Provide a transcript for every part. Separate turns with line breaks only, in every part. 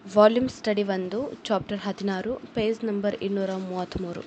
Volume study 1 chapter 16 page number 233.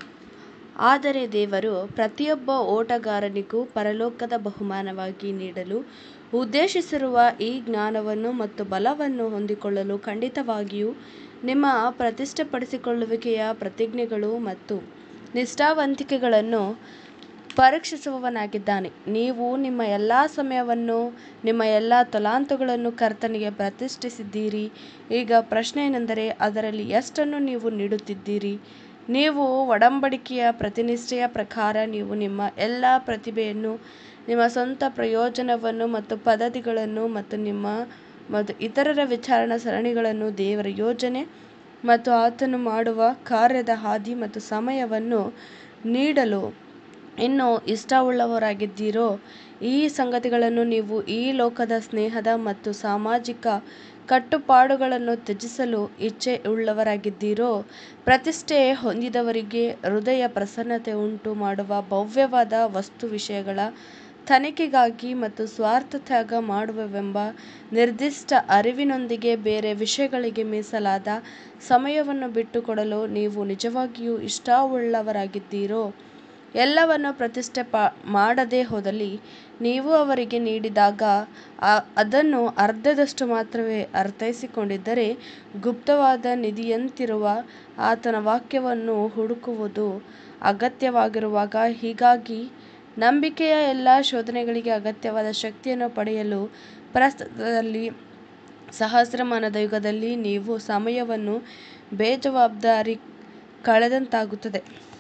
ಆದರೆ ದೇವರು ಪ್ರತಿಯೊಬ್ಬ ಓಟಗಾರನಿಗೂ ಪರಲೋಕದ ಬಹುಮಾನವಾಗಿ ನೀಡಲು ಉದ್ದೇಶಿಸಿರುವ ಈ ಜ್ಞಾನವನ್ನು ಮತ್ತು ಬಲವನ್ನು ಹೊಂದಿಕೊಳ್ಳಲು ಖಂಡಿತವಾಗಿಯೂ ನಿಮ್ಮ ಪ್ರತಿಷ್ಠೆಪಡಿಸಿಕೊಳ್ಳುವಿಕೆಯ ಪ್ರತಿಜ್ಞೆಗಳು ಮತ್ತು ನಿಷ್ಠಾವಂತಿಕೆಗಳನ್ನು ಪರೀಕ್ಷಿಸುವವನಾಗಿದ್ದಾನೆ. ನೀವು ನಿಮ್ಮ ಎಲ್ಲ ಸಮಯವನ್ನು ನಿಮ್ಮ ಎಲ್ಲ ತಲಾಂತುಗಳನ್ನು ಕರ್ತನಿಗೆ ಪ್ರತಿಷ್ಠಿಸಿದ್ದೀರಿ. ಈಗ ಪ್ರಶ್ನೆಯೆಂದರೆ, ಅದರಲ್ಲಿ ಎಷ್ಟನ್ನು ನೀವು ನೀಡುತ್ತಿದ್ದೀರಿ? ನೀವು ಒಡಂಬಡಿಕೆಯ ಪ್ರತಿಷ್ಠೆಯ ಪ್ರಕಾರ ನೀವು ನಿಮ್ಮ ಎಲ್ಲ ಪ್ರತಿಭೆಯನ್ನು, ನಿಮ್ಮ ಸ್ವಂತ ಪ್ರಯೋಜನವನ್ನು ಮತ್ತು ಪದ್ಧತಿಗಳನ್ನು ಮತ್ತು ಇತರರ ವಿಚಾರಣಾ ಸರಣಿಗಳನ್ನು ದೇವರ ಯೋಜನೆ ಮತ್ತು ಆತನು ಮಾಡುವ ಕಾರ್ಯದ ಹಾದಿ ಮತ್ತು ಸಮಯವನ್ನು ನೀಡಲು ಇನ್ನೂ ಇಷ್ಟವುಳ್ಳವರಾಗಿದ್ದೀರೋ? ಈ ಸಂಗತಿಗಳನ್ನು ನೀವು ಈ ಲೋಕದ ಸ್ನೇಹದ ಮತ್ತು ಸಾಮಾಜಿಕ ಕಟ್ಟುಪಾಡುಗಳನ್ನು ತ್ಯಜಿಸಲು ಇಚ್ಛೆಯುಳ್ಳವರಾಗಿದ್ದೀರೋ? ಪ್ರತಿಷ್ಠೆ ಹೊಂದಿದವರಿಗೆ ಹೃದಯ ಪ್ರಸನ್ನತೆ ಉಂಟು ಮಾಡುವ ಭವ್ಯವಾದ ವಸ್ತು ವಿಷಯಗಳ ತನಿಖೆಗಾಗಿ ಮತ್ತು ಸ್ವಾರ್ಥ ತ್ಯಾಗ ಮಾಡುವೆವೆಂಬ ನಿರ್ದಿಷ್ಟ ಅರಿವಿನೊಂದಿಗೆ ಬೇರೆ ವಿಷಯಗಳಿಗೆ ಮೀಸಲಾದ ಸಮಯವನ್ನು ಬಿಟ್ಟುಕೊಡಲು ನೀವು ನಿಜವಾಗಿಯೂ ಇಷ್ಟವುಳ್ಳವರಾಗಿದ್ದೀರೋ? ಎಲ್ಲವನ್ನೂ ಪ್ರತಿಷ್ಠೆ ಮಾಡದೇ ಹೋದಲ್ಲಿ ನೀವು ಅವರಿಗೆ ನೀಡಿದಾಗ ಅದನ್ನು ಅರ್ಧದಷ್ಟು ಮಾತ್ರವೇ ಅರ್ಥೈಸಿಕೊಂಡಿದ್ದರೆ, ಗುಪ್ತವಾದ ನಿಧಿಯಂತಿರುವ ಆತನ ವಾಕ್ಯವನ್ನು ಹುಡುಕುವುದು ಅಗತ್ಯವಾಗಿರುವಾಗ, ಹೀಗಾಗಿ ನಂಬಿಕೆಯ ಎಲ್ಲ ಶೋಧನೆಗಳಿಗೆ ಅಗತ್ಯವಾದ ಶಕ್ತಿಯನ್ನು ಪಡೆಯಲು ಪ್ರಸ್ತುತದಲ್ಲಿ ಸಹಸ್ರಮಾನದ ಯುಗದಲ್ಲಿ ನೀವು ಸಮಯವನ್ನು ಬೇಜವಾಬ್ದಾರಿ ಕಳೆದಂತಾಗುತ್ತದೆ.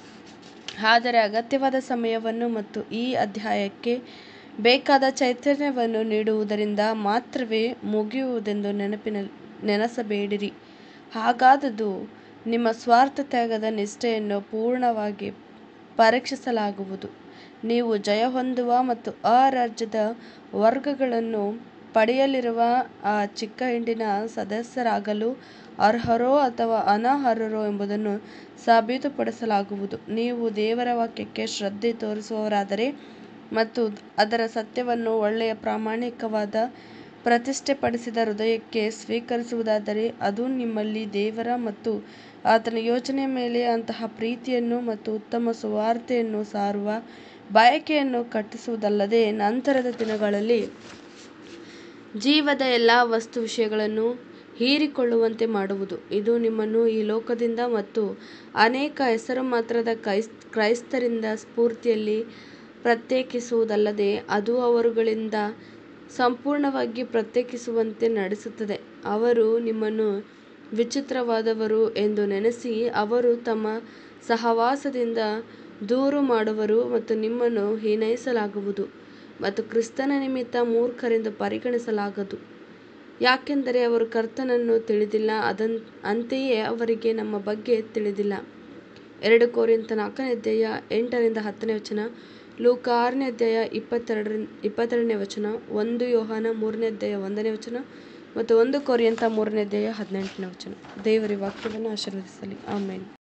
ಆದರೆ ಅಗತ್ಯವಾದ ಸಮಯವನ್ನು ಮತ್ತು ಈ ಅಧ್ಯಾಯಕ್ಕೆ ಬೇಕಾದ ಚೈತನ್ಯವನ್ನು ನೀಡುವುದರಿಂದ ಮಾತ್ರವೇ ಮುಗಿಯುವುದೆಂದು ನೆನಸಬೇಡಿರಿ. ಹಾಗಾದುದು ನಿಮ್ಮ ಸ್ವಾರ್ಥ ತ್ಯಾಗದ ನಿಷ್ಠೆಯನ್ನು ಪೂರ್ಣವಾಗಿ ಪರೀಕ್ಷಿಸಲಾಗುವುದು. ನೀವು ಜಯಹೊಂದುವ ಮತ್ತು ಆ ರಾಜ್ಯದ ವರ್ಗಗಳನ್ನು ಪಡೆಯಲಿರುವ ಆ ಚಿಕ್ಕ ಹಿಂಡಿನ ಸದಸ್ಯರಾಗಲು ಅರ್ಹರೋ ಅಥವಾ ಅನರ್ಹರೋ ಎಂಬುದನ್ನು ಸಾಬೀತುಪಡಿಸಲಾಗುವುದು. ನೀವು ದೇವರ ವಾಕ್ಯಕ್ಕೆ ಶ್ರದ್ಧೆ ತೋರಿಸುವವರಾದರೆ ಮತ್ತು ಅದರ ಸತ್ಯವನ್ನು ಒಳ್ಳೆಯ ಪ್ರಾಮಾಣಿಕವಾದ ಪ್ರತಿಷ್ಠೆಪಡಿಸಿದ ಹೃದಯಕ್ಕೆ ಸ್ವೀಕರಿಸುವುದಾದರೆ, ಅದು ನಿಮ್ಮಲ್ಲಿ ದೇವರ ಮತ್ತು ಆತನ ಯೋಜನೆಯ ಮೇಲೆ ಅಂತಹ ಪ್ರೀತಿಯನ್ನು ಮತ್ತು ಉತ್ತಮ ಸುವಾರ್ತೆಯನ್ನು ಸಾರುವ ಬಯಕೆಯನ್ನು ಕಟ್ಟಿಸುವುದಲ್ಲದೆ, ನಂತರದ ದಿನಗಳಲ್ಲಿ ಜೀವದ ಎಲ್ಲ ವಸ್ತು ವಿಷಯಗಳನ್ನು ಹೀರಿಕೊಳ್ಳುವಂತೆ ಮಾಡುವುದು. ಇದು ನಿಮ್ಮನ್ನು ಈ ಲೋಕದಿಂದ ಮತ್ತು ಅನೇಕ ಹೆಸರುಮಾತ್ರದ ಕ್ರೈಸ್ತರಿಂದ ಸ್ಫೂರ್ತಿಯಲ್ಲಿ ಪ್ರತ್ಯೇಕಿಸುವುದಲ್ಲದೆ, ಅದು ಅವರುಗಳಿಂದ ಸಂಪೂರ್ಣವಾಗಿ ಪ್ರತ್ಯೇಕಿಸುವಂತೆ ನಡೆಸುತ್ತದೆ. ಅವರು ನಿಮ್ಮನ್ನು ವಿಚಿತ್ರವಾದವರು ಎಂದು ನೆನೆಸಿ, ಅವರು ತಮ್ಮ ಸಹವಾಸದಿಂದ ದೂರ ಮಾಡುವರು ಮತ್ತು ನಿಮ್ಮನ್ನು ಹೀನೈಸಲಾಗುವುದು ಮತ್ತು ಕ್ರಿಸ್ತನ ನಿಮಿತ್ತ ಮೂರ್ಖರೆಂದು ಪರಿಗಣಿಸಲಾಗುವುದು. ಯಾಕಂದರೆ ಅವರು ಕರ್ತನನ್ನು ತಿಳಿದಿಲ್ಲ, ಅಂತೆಯೇ ಅವರಿಗೆ ನಮ್ಮ ಬಗ್ಗೆ ತಿಳಿದಿಲ್ಲ. 2 ಕೊರಿಂಥ 4ನೇ ಅಧ್ಯಾಯ 8-10 ಲೂಕ 6ನೇ ಅಧ್ಯಾಯ 22ನೇ ವಚನ, 1 ಯೋಹಾನ 3ನೇ ಅಧ್ಯಾಯ 1ನೇ ವಚನ ಮತ್ತು 1 ಕೊರಿಂಥ 3ನೇ ಅಧ್ಯಾಯ 18ನೇ ವಚನ. ದೇವರ ವಾಕ್ಯವನ್ನು ಆಶೀರ್ವದಿಸಲಿ. ಆಮೆನ್.